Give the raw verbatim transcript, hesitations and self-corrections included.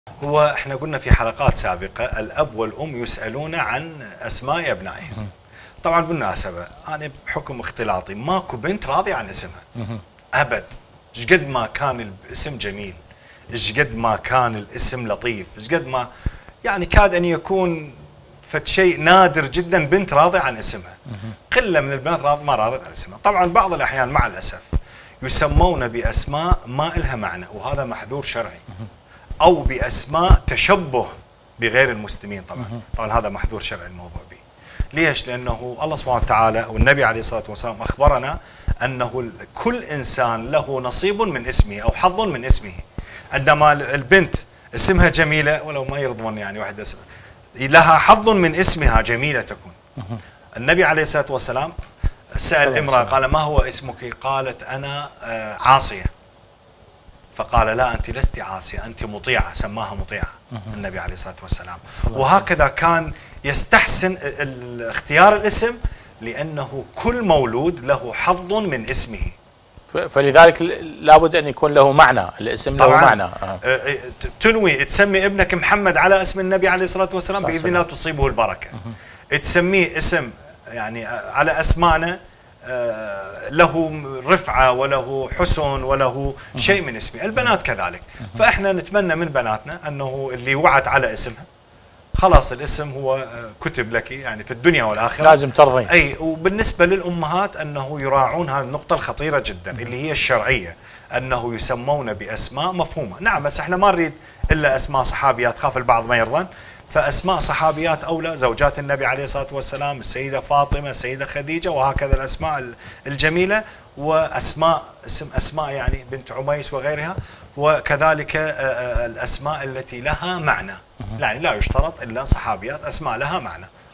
هو احنا قلنا في حلقات سابقة الأب والأم يسألون عن أسماء أبنائهم. طبعا بالمناسبة أنا بحكم اختلاطي ماكو بنت راضية عن اسمها أبد. ايش قد ما كان الاسم جميل، ايش قد ما كان الاسم لطيف، ايش قد ما يعني كاد أن يكون فد شيء نادر جدا بنت راضية عن اسمها. قلة من البنات راض ما راضية عن اسمها. طبعا بعض الأحيان مع الأسف يسمون بأسماء ما إلها معنى، وهذا محذور شرعي، أو بأسماء تشبه بغير المسلمين. طبعا طبعا هذا محذور شرعي الموضوع به. ليش؟ لأنه الله سبحانه وتعالى والنبي عليه الصلاة والسلام أخبرنا أنه كل إنسان له نصيب من اسمه أو حظ من اسمه. عندما البنت اسمها جميلة، ولو ما يرضون يعني واحد اسمها لها حظ من اسمها جميلة تكون. النبي عليه الصلاة والسلام سأل امرأة قال ما هو اسمك؟ قالت أنا عاصية. فقال لا أنت لست عاصية، أنت مطيعة، سماها مطيعة النبي عليه الصلاة والسلام. وهكذا كان يستحسن اختيار الاسم، لأنه كل مولود له حظ من اسمه، فلذلك لابد أن يكون له معنى، الاسم له معنى. آه. تنوي تسمي ابنك محمد على اسم النبي عليه الصلاة والسلام بإذن الله تصيبه البركة. تسميه اسم يعني على أسمانا له رفعة وله حسن وله شيء من اسمه. البنات كذلك. فإحنا نتمنى من بناتنا أنه اللي وعت على اسمها خلاص الاسم هو كتب لك يعني في الدنيا والآخرة، لازم ترضين. أي. وبالنسبة للأمهات أنه يراعون هذه النقطة الخطيرة جدا اللي هي الشرعية، أنه يسمون بأسماء مفهومة. نعم بس إحنا ما نريد إلا أسماء صحابيات، خاف البعض ما يرضون، فأسماء صحابيات أولى، زوجات النبي عليه الصلاة والسلام، السيدة فاطمة، السيدة خديجة، وهكذا الأسماء الجميلة. وأسماء اسم أسماء يعني بنت عميس وغيرها، وكذلك الأسماء التي لها معنى. يعني لا يشترط إلا صحابيات، أسماء لها معنى.